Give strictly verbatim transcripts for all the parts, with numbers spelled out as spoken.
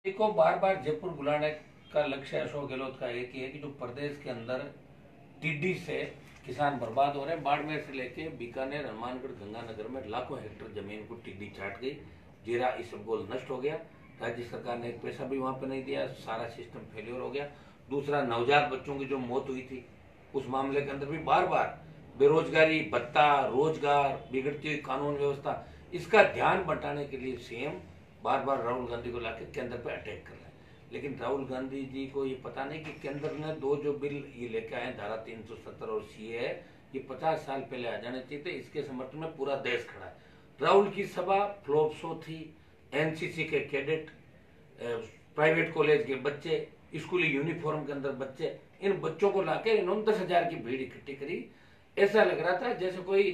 को बार बार जयपुर बुलाने का लक्ष्य अशोक गहलोत का एक ही है कि जो प्रदेश के अंदर टिड्डी से किसान बर्बाद हो रहे हैं। बाड़मेर से लेके बीकानेर, हनुमानगढ़, गंगानगर में लाखों हेक्टेयर जमीन को टिड्डी चाट गई। जीरा इसबगोल नष्ट हो गया। राज्य सरकार ने एक पैसा भी वहां पर नहीं दिया। सारा सिस्टम फेल्योर हो गया। दूसरा, नवजात बच्चों की जो मौत हुई थी उस मामले के अंदर भी बार बार बेरोजगारी भत्ता, रोजगार, बिगड़ती हुई कानून व्यवस्था, इसका ध्यान बटाने के लिए सीएम बार बार राहुल गांधी को लाके केंद्र पे अटैक कर रहे हैं। लेकिन राहुल गांधी जी को ये पता नहीं कि केंद्र ने दो जो बिल ये लेके आए, धारा तीन सौ सत्तर और सीए, ये पचास साल पहले आ जाने चाहिए थे। इसके समर्थन में पूरा देश खड़ा है। राहुल की सभा फ्लॉप शो थी। एनसीसी के कैडेट, प्राइवेट कॉलेज के बच्चे, स्कूली यूनिफॉर्म के अंदर बच्चे, इन बच्चों को लाके इन्होंने दस हजार की भीड़ इकट्ठी करी। ऐसा लग रहा था जैसे कोई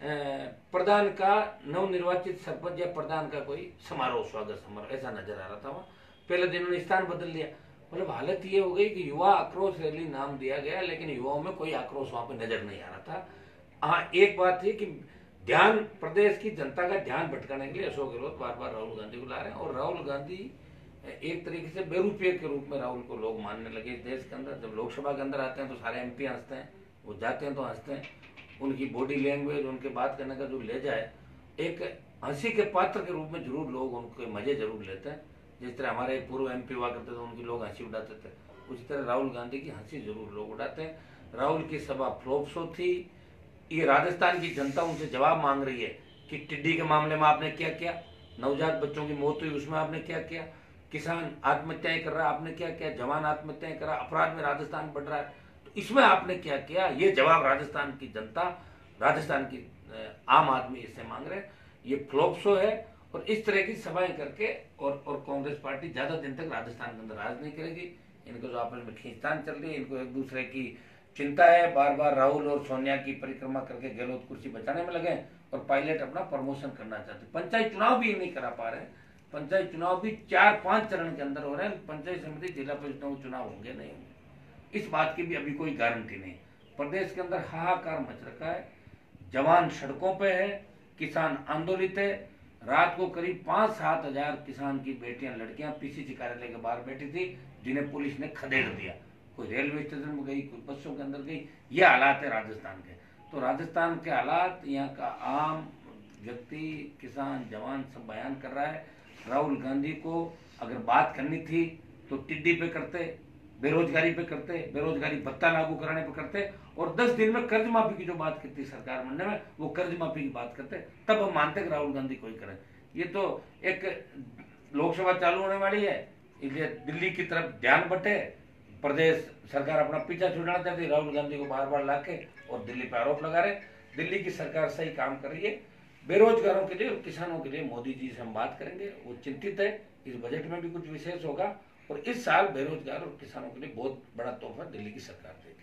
प्रधान का, नवनिर्वाचित सरपंच या प्रधान का कोई समारोह, स्वागत समारोह, ऐसा नजर आ रहा था। वहाँ पहले दिन उन्होंने स्थान बदल दिया। मतलब हालत ये हो गई कि युवा आक्रोश रैली नाम दिया गया, लेकिन युवाओं में कोई आक्रोश वहां पर नजर नहीं आ रहा था। हाँ, एक बात थी कि ध्यान, प्रदेश की जनता का ध्यान भटकाने के लिए अशोक गहलोत बार बार राहुल गांधी को ला रहे हैं। और राहुल गांधी एक तरीके से बेरुपये के रूप में राहुल को लोग मानने लगे देश के अंदर। जब लोकसभा के अंदर आते हैं तो सारे एमपी हंसते हैं, वो जाते हैं तो हंसते हैं। उनकी बॉडी लैंग्वेज, उनके बात करने का जो लहजा है, एक हंसी के पात्र के रूप में जरूर लोग उनके मजे जरूर लेते हैं। जिस तरह हमारे पूर्व एमपी हुआ करते थे, उनकी लोग हंसी उड़ाते थे, उसी तरह राहुल गांधी की हंसी जरूर लोग उड़ाते हैं। राहुल की सभा फ्लॉप शो थी। ये राजस्थान की जनता उनसे जवाब मांग रही है कि टिड्डी के मामले में आपने क्या किया, नवजात बच्चों की मौत हुई उसमें आपने क्या किया, किसान आत्महत्याएं कर रहा है आपने क्या किया, जवान आत्महत्याएं कर रहा, अपराध में राजस्थान बढ़ रहा है तो इसमें आपने क्या किया। ये जवाब राजस्थान की जनता, राजस्थान की आम आदमी इससे मांग रहे हैं। ये फ्लॉप शो है और इस तरह की सभाएं करके और और कांग्रेस पार्टी ज्यादा दिन तक राजस्थान के अंदर राज नहीं करेगी। इनको जो आपस में खींचतान चल रही है, इनको एक दूसरे की चिंता है। बार बार राहुल और सोनिया की परिक्रमा करके गहलोत कुर्सी बचाने में लगे और पायलट अपना प्रमोशन करना चाहते। पंचायत चुनाव भी नहीं करा पा रहे हैं। पंचायत चुनाव भी चार पांच चरण के अंदर हो रहे हैं। पंचायत समिति, जिला परिषद चुनाव होंगे नहीं होंगे, इस बात की भी अभी कोई गारंटी नहीं। प्रदेश के अंदर हाहाकार मच रखा है। जवान सड़कों पे है, किसान आंदोलित है। रात को करीब पांच सात हजार किसान की बेटियां, लड़कियां पीसीसी कार्यालय के बाहर बैठी थी, जिन्हें पुलिस ने खदेड़ दिया। कोई रेलवे स्टेशन में गई, कोई बसों के अंदर गई। ये हालात है राजस्थान के। तो राजस्थान के हालात, यहाँ का आम व्यक्ति, किसान, जवान सब बयान कर रहा है। राहुल गांधी को अगर बात करनी थी तो टिड्डी पे करते, बेरोजगारी पे करते, बेरोजगारी भत्ता लागू कराने पे करते, और दस दिन में कर्ज माफी की जो बात की थी सरकार बनने में, वो कर्ज माफी की बात करते, तब हम मानते कि राहुल गांधी कोई करे। ये तो एक लोकसभा चालू होने वाली है, इसलिए दिल्ली की तरफ ध्यान बटे। प्रदेश सरकार अपना पीछा छुड़ाना चाहती है, राहुल गांधी को बार बार लाके और दिल्ली पे आरोप लगा रहे। दिल्ली की सरकार सही काम कर रही है। बेरोजगारों के लिए और किसानों के लिए मोदी जी से हम बात करेंगे, वो चिंतित है। इस बजट में भी कुछ विशेष होगा और इस साल बेरोजगार और किसानों के लिए बहुत बड़ा तोहफा दिल्ली की सरकार देगी।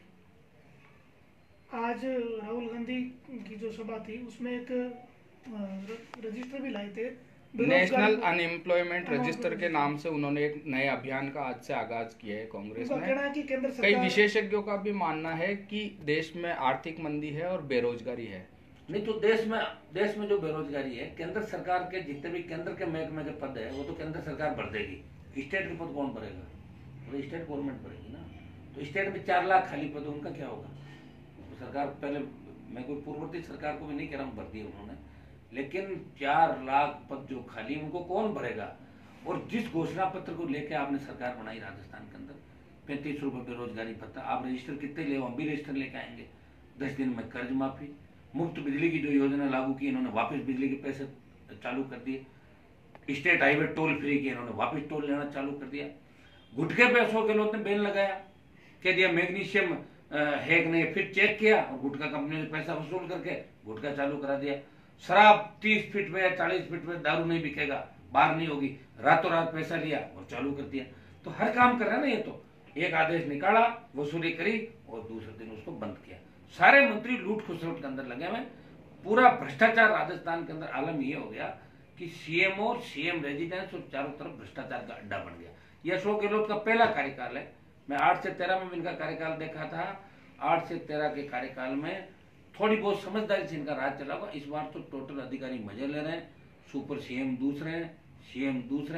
आज राहुल गांधी की जो सभा थी उसमें एक रजिस्टर भी लाए थे, नेशनल अनएम्प्लॉयमेंट रजिस्टर के नाम से उन्होंने एक नए अभियान का आज से आगाज किया है कांग्रेस ने। कई विशेषज्ञों का भी मानना है कि देश में आर्थिक मंदी है और बेरोजगारी है। नहीं तो देश में देश में जो बेरोजगारी है, केंद्र सरकार के जितने भी केंद्र के महकमे के पद है वो तो केंद्र सरकार भर देगी। स्टेट के पद कौन भरेगा? तो स्टेट गवर्नमेंट भरेगी ना। तो स्टेट में चार लाख खाली पद, उनका क्या होगा? तो सरकार पहले, मैं कोई पूर्ववर्ती सरकार को भी नहीं कह रहा हूँ भर दिए उन्होंने, लेकिन चार लाख पद जो खाली, उनको कौन भरेगा? और जिस घोषणा पत्र को लेकर आपने सरकार बनाई राजस्थान के अंदर, पैंतीस रुपए बेरोजगारी भत्ता, आप रजिस्टर कितने ले, हम भी रजिस्टर लेके आएंगे। दस दिन में कर्ज माफी, मुफ्त बिजली की जो योजना लागू की इन्होंने, वापस बिजली के पैसे चालू कर दिए। स्टेट हाईवे टोल फ्री की इन्होंने, वापस टोल लेना चालू कर दिया। गुटखे पे अशोक गहलोत ने बैन लगाया, कह दिया मैग्नीशियम है कि नहीं, फिर चेक किया और गुटखा कंपनी ने पैसा वसूल करके गुटखा चालू करा दिया। शराब तीस फीट में या चालीस फीट में दारू नहीं बिकेगा, बाहर नहीं होगी, रातों रात पैसा लिया और चालू कर दिया। तो हर काम कर रहा है ना ये। तो एक आदेश निकाला, वसूली करी और दूसरे दिन उसको बंद किया। सारे मंत्री लूट खुसरूट के अंदर लगे हुए। पूरा भ्रष्टाचार राजस्थान के अंदर आलम ये हो गया कि सीएम और सीएम रेजिडेंस और चारों तरफ भ्रष्टाचार का अड्डा बन गया। यह अशोक गहलोत का पहला कार्यकाल है। मैं आठ से तेरह में इनका कार्यकाल देखा था। आठ से तेरह के कार्यकाल में थोड़ी बहुत समझदारी से इनका राज चला हुआ। इस बार तो टोटल अधिकारी मजे ले रहे हैं। सुपर सीएम दूसरे हैं, सीएम दूसरे हैं,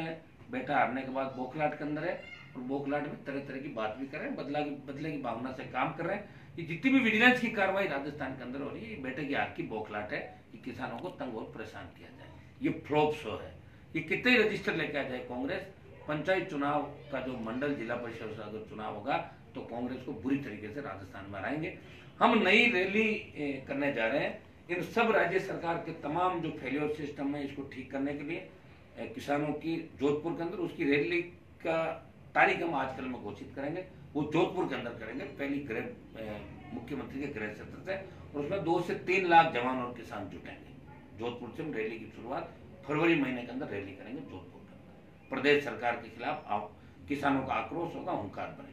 बेटा हारने के बाद बौखलाहट के अंदर है और बौखलाहट में तरह तरह की बात भी कर रहे हैं, बदला की बदले की भावना से काम कर रहे हैं। ये जितनी भी विजिलेंस की कार्रवाई राजस्थान के अंदर हो रही है, ये बेटे की हार की बौखलाहट है कि किसानों को तंग और परेशान किया जाए। ये फ्लॉप शो है। ये कितने रजिस्टर लेके आ जाए कांग्रेस। पंचायत चुनाव का जो मंडल जिला परिषद अगर चुनाव होगा तो कांग्रेस को बुरी तरीके से राजस्थान में हराएंगे। हम नई रैली करने जा रहे हैं। इन सब राज्य सरकार के तमाम जो फेलियर सिस्टम है इसको ठीक करने के लिए किसानों की जोधपुर के अंदर उसकी रैली का तारीख हम आजकल में घोषित करेंगे। वो जोधपुर के अंदर करेंगे, पहली गृह मुख्यमंत्री के गृह क्षेत्र से, और उसमें दो से तीन लाख जवान और किसान जुटेंगे। जोधपुर से हम रैली की शुरुआत फरवरी महीने के अंदर रैली करेंगे जोधपुर के अंदर। प्रदेश सरकार के खिलाफ किसानों का आक्रोश होगा, हुंकार बनेगा।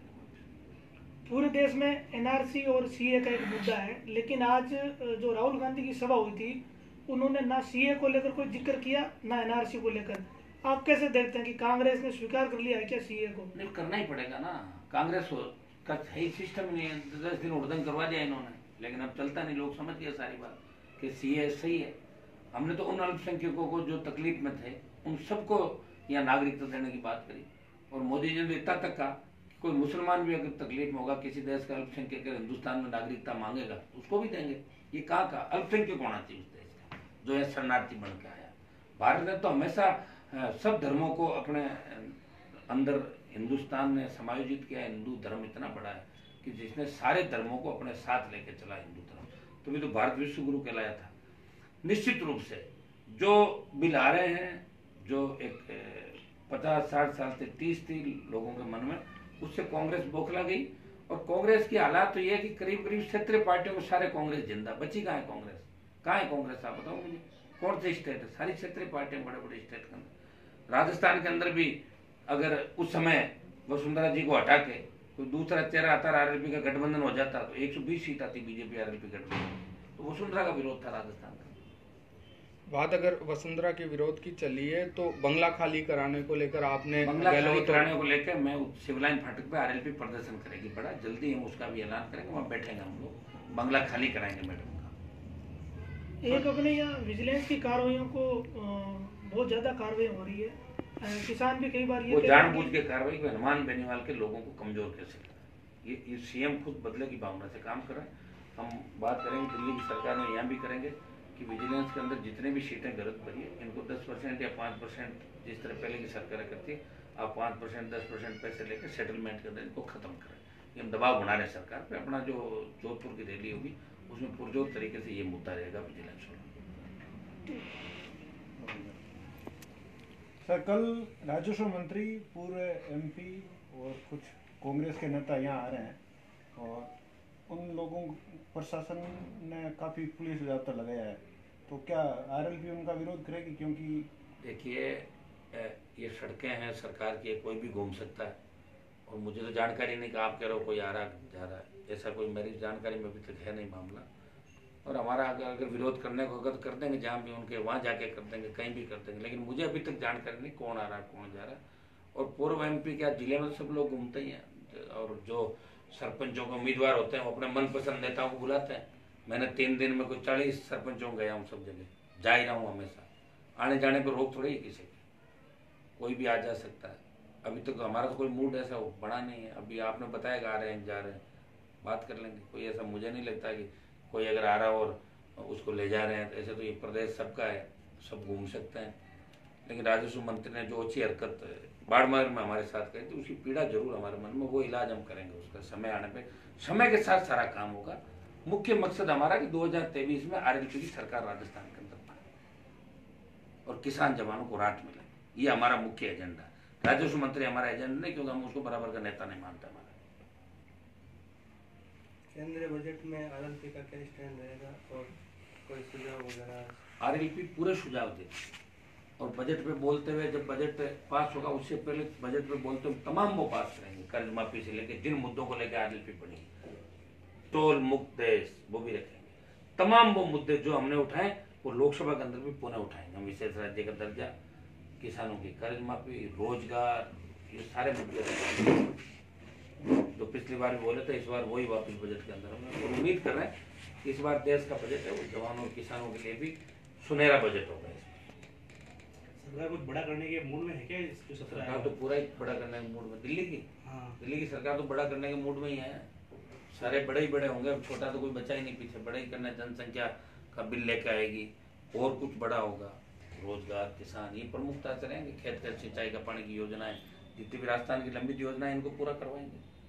पूरे देश में एनआरसी और सीए का एक मुद्दा है, लेकिन आज जो राहुल गांधी की सभा हुई थी उन्होंने ना सीए को लेकर कोई जिक्र किया ना एनआरसी को लेकर। आप कैसे देखते हैं कि कांग्रेस ने स्वीकार कर लिया है क्या सीए को? नहीं, करना ही पड़ेगा ना। कांग्रेस का सही सिस्टम नहीं है, दस दिन उड़दंग करवा दिया इन्होंने, लेकिन अब चलता नहीं। लोग समझ गए सारी बात कि सीए सही है। हमने तो उन अल्पसंख्यकों को जो तकलीफ में थे उन सबको यहाँ नागरिकता देने की बात करी, और मोदी जी ने इतना तक कहा कि कोई मुसलमान भी अगर तकलीफ में होगा, किसी देश का अल्पसंख्यक हिंदुस्तान में नागरिकता मांगेगा उसको भी देंगे। ये कहाँ का अल्पसंख्यक होना चाहिए उस देश का जो है शरणार्थी बन के आया। भारत ने तो हमेशा सब धर्मों को अपने अंदर हिंदुस्तान ने समायोजित किया। हिंदू धर्म इतना बड़ा है कि जिसने सारे धर्मों को अपने साथ लेके चला हिंदू धर्म, तो भी तो भारत विश्व गुरु कहलाया था। निश्चित रूप से जो बिल आ रहे हैं, जो एक पचास साठ साल से तीस थी लोगों के मन में, उससे कांग्रेस बौखला गई। और कांग्रेस की हालात तो ये है कि करीब करीब क्षेत्रीय पार्टियों में सारे कांग्रेस जिंदा। बची कहाँ है कांग्रेस? कहाँ है कांग्रेस? आप बताओ मुझे, कौन से स्टेट है? सारी क्षेत्रीय पार्टियां बड़े बड़े स्टेट के अंदर। राजस्थान के अंदर भी अगर उस समय वसुंधरा जी को हटा के कोई दूसरा चेहरा आता, आरएलपी का गठबंधन हो जाता, तो एक सौ बीस सीट आती बीजेपी आरएलपी गठबंधन। तो वसुंधरा का विरोध था राजस्थान का। बात अगर वसुंधरा के विरोध की चली है तो बंगला खाली कराने को लेकर आपने बंगला खाली कराने को लेकर मैं सिविलाइन फाटक पे आरएलपी प्रदर्शन करेगी बड़ा जल्दी। हम उसका भी ऐलान करेंगे, वहाँ बैठेंगे हम लोग, बंगला खाली कराएंगे मैडम का। एक अपने यहाँ विजिलेंस की कार्रवाइयों को बहुत ज्यादा कार्रवाई हो रही है। किसान भी कई बार ये वो जानबूझ के कार्रवाई को हनुमान बेनीवाल के लोगों को कमजोर कैसे करें, ये ये सीएम खुद बदले की भावना से काम कर रहे हैं। हम बात करेंगे दिल्ली की सरकार में, यहाँ भी करेंगे कि विजिलेंस के अंदर जितने भी सीटें गलत भरी है इनको दस परसेंट या पाँच परसेंट जिस तरह पहले की सरकार करती है, आप पाँच परसेंट दस परसेंट पैसे लेकर सेटलमेंट के अंदर इनको खत्म करें। ये हम दबाव बना रहे हैं सरकार पे। अपना जो जोधपुर की रैली होगी उसमें पुरजोर तरीके से ये मुद्दा रहेगा विजिलेंस वाला। सर, कल राजस्व मंत्री, पूरे एमपी और कुछ कांग्रेस के नेता यहाँ आ रहे हैं और उन लोगों प्रशासन ने काफ़ी पुलिस जाब्ता लगाया है, तो क्या आरएलपी उनका विरोध करेगी? क्योंकि देखिए ये सड़कें हैं सरकार की, कोई भी घूम सकता है और मुझे तो जानकारी नहीं कि आप कह रहे हो कोई आ रहा जा रहा है, ऐसा कोई मेरी जानकारी में अभी तक है नहीं मामला। और हमारा अगर अगर विरोध करने को अगर कर देंगे जहाँ भी उनके वहाँ जाके कर देंगे, कहीं भी कर देंगे, लेकिन मुझे अभी तक जानकारी नहीं कौन आ रहा है कौन जा रहा है। और पूर्व एमपी क्या जिले में सब लोग घूमते ही हैं, और जो सरपंचों के उम्मीदवार होते हैं वो अपने मनपसंद नेताओं को बुलाते हैं। मैंने तीन दिन में कोई चालीस सरपंचों गया हूँ, सब जगह जा ही रहा हूँ हमेशा। आने जाने पर रोक थोड़ी है किसी की, कोई भी आ जा सकता है। अभी तक तो हमारा तो कोई मूड ऐसा बड़ा नहीं है। अभी आपने बताया आ रहे हैं जा रहे हैं, बात कर लेंगे। कोई ऐसा मुझे नहीं लगता कि कोई अगर आ रहा और उसको ले जा रहे हैं, ऐसे तो ये प्रदेश सबका है, सब घूम सकते हैं। लेकिन राजस्व मंत्री ने जो अच्छी हरकत बाड़मेर में हमारे साथ करी थी उसकी पीड़ा जरूर हमारे मन में, वो इलाज हम करेंगे उसका समय आने पे। समय के साथ सारा काम होगा। मुख्य मकसद हमारा कि दो हजार तेईस में आरएलपी की सरकार राजस्थान के अंदर बने और किसान जवानों को राहत मिले, ये हमारा मुख्य एजेंडा है। राजस्व मंत्री हमारा एजेंडा नहीं, क्योंकि हम उसको बराबर का नेता नहीं मानते। हमारा केंद्रीय बजट में आरएलपी का क्या स्टैंड रहेगा और कोई सुझाव वगैरह? आरएलपी पूरे सुझाव दे और बजट पे बोलते हुए, जब बजट पास होगा उससे पहले बजट पे बोलते हुए तमाम वो पास करेंगे। कर्ज माफी से लेके जिन मुद्दों को लेकर आरएलपी पड़ी, टोल मुक्त देश, वो भी रखेंगे। तमाम वो मुद्दे जो हमने उठाए वो लोकसभा के अंदर भी पुनः उठाएंगे। हम विशेष राज्य का दर्जा, किसानों की कर्ज माफी, रोजगार, ये सारे मुद्दे जो पिछली बार भी बोले थे, इस बार वही वापस बजट के अंदर हमने। और उम्मीद कर रहे हैं कि इस बार देश का बजट है वो जवानों और किसानों के लिए भी सुनहरा बजट होगा। सरकार कुछ बड़ा करने के मूड में है क्या? इस जो सत्रह सरकार तो पूरा ही बड़ा करने के मूड में, दिल्ली की हाँ दिल्ली की सरकार तो बड़ा करने के मूड में ही है। सारे बड़े ही बड़े होंगे, अब छोटा तो कोई बचा ही नहीं पीछे। बड़े ही करना, जनसंख्या का बिल लेके आएगी और कुछ बड़ा होगा। रोजगार, किसान, ये प्रमुखता से रहेंगे। खेत का सिंचाई का पानी की योजनाएं, जितनी भी राजस्थान की लंबित योजना है, इनको पूरा करवाएंगे।